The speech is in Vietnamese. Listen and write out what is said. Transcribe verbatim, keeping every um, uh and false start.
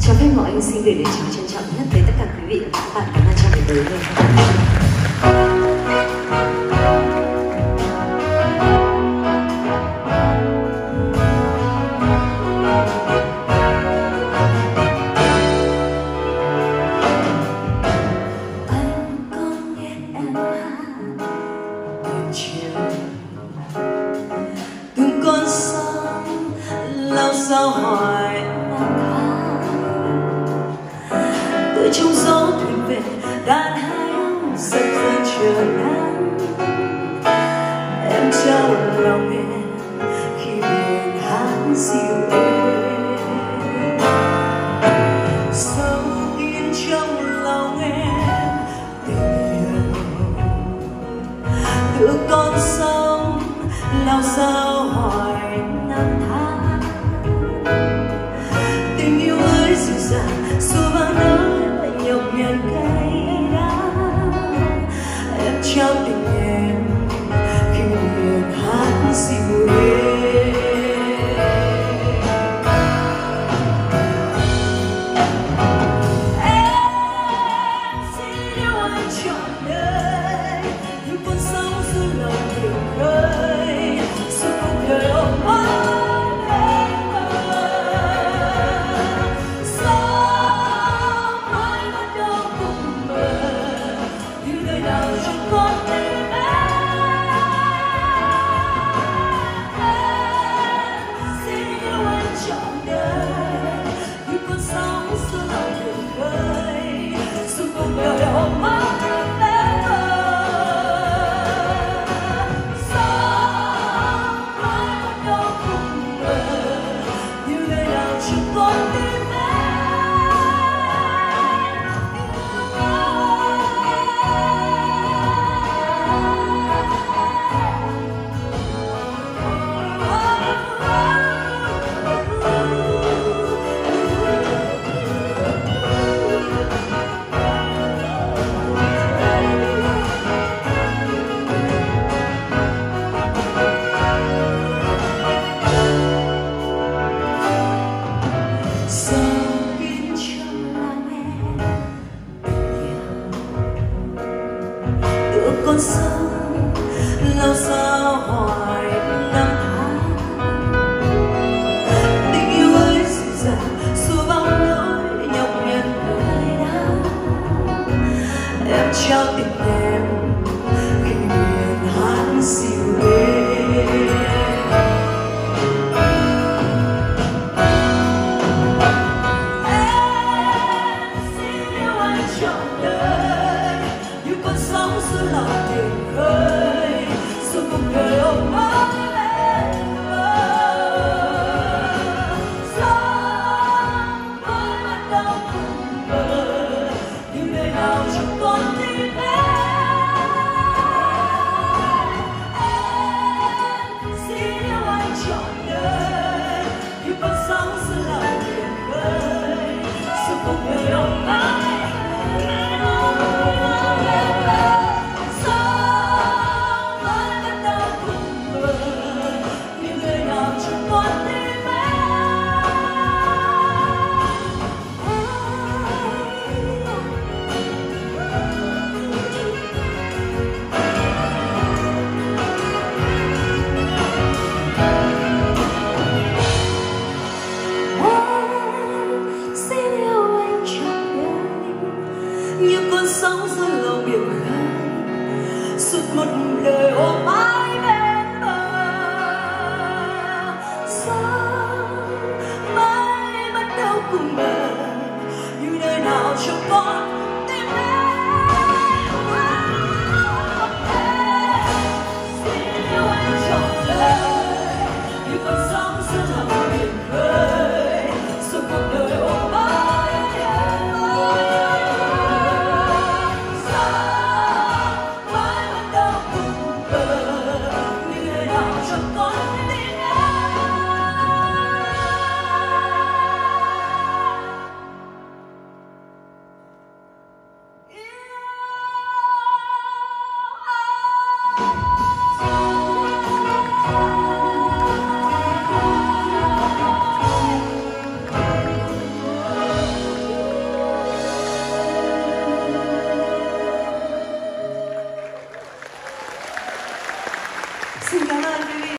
Cho phép Ngọc Anh xin gửi lời chào trân trọng nhất tới tất cả quý vị và các bạn đang trong buổi tối ngày hôm nay. Sao hỏi năm tháng tựa trong gió thuyền về đàn hát giật rơi trời nắng, em trao lòng em khi miền hát dịu êm sâu in trong lòng em tình yêu tựa con sông lao sao hỏi năm tháng. Tình yêu ấy dịu dàng xua bao nỗi nhọc nhằn cay đắng, em trao tình em khi miền hát dịu êm. Em xin yêu anh trọn đời như con sóng giữa lòng biển khơi, suốt cuộc đời ôm ấp con sông lao sao hỏi năm tháng. Tình yêu ấy dịu dàng xua bao nỗi nhọc nhằn cay đắng, em trao tình em khi miền hát dịu êm. Em xin yêu anh trọn đời như con sóng giữa lòng biển khơi, suốt cuộc đời ôm ấp em sống với mắt đau cùng bờ như nơi nào trong con tim em. Em xin yêu anh trọn đời như con sóng giữa lòng biển khơi, suốt cuộc đời ôm ấp. Như con sóng giữa lòng biển khơi, suốt một đời ôm mãi bên bờ. Sống mãi bắt đầu cùng bờ như nơi nào trong con tim em. Xin yêu anh trọn đời như con sóng giữa lòng biển khơi, suốt cuộc đời ôm mãi. Xin cảm ơn quý